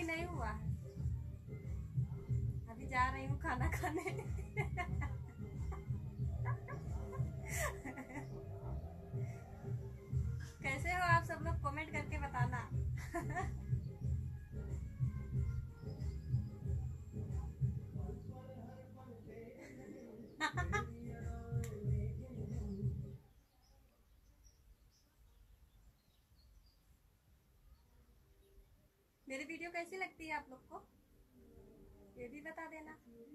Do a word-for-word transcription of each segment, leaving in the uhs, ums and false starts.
नहीं हुआ है, अभी जा रही हूँ खाना खाने। कैसे हो आप सब लोग, कमेंट करके बताना। मेरी वीडियो कैसी लगती है आप लोग को, ये भी बता देना।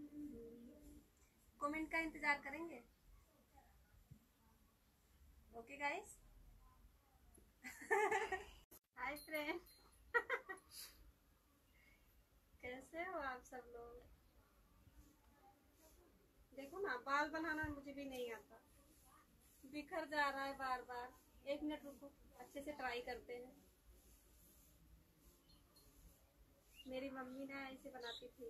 कमेंट का इंतजार करेंगे। Okay guys. Hi friend. कैसे हो आप सब लोग। देखो ना, बाल बनाना मुझे भी नहीं आता, बिखर जा रहा है बार बार। एक मिनट रुको, अच्छे से ट्राई करते हैं। मेरी मम्मी ना ऐसे बनाती थी।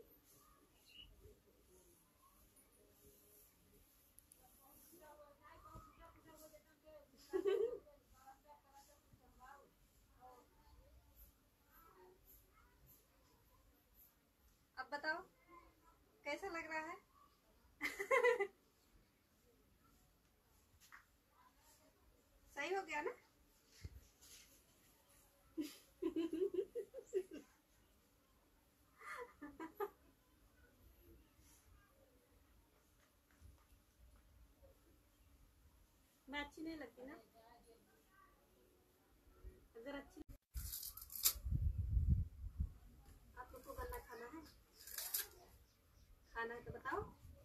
अब बताओ कैसा लग रहा है। सही हो गया ना। मैं अच्छी नहीं लगती ना, अगर अच्छी। आप लोग को गन्ना खाना है, खाना है तो बताओ।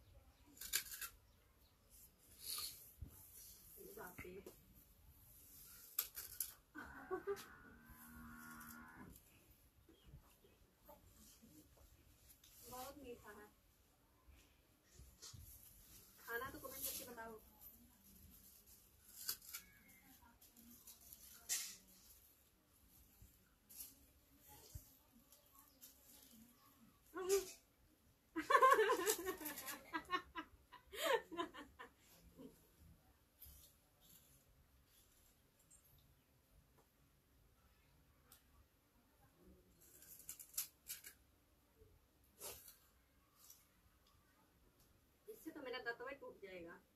बाप रे। बहुत मीठा है। खाना तो कमेंट करके बताओ। इससे तो मेरा दांत टूट जाएगा।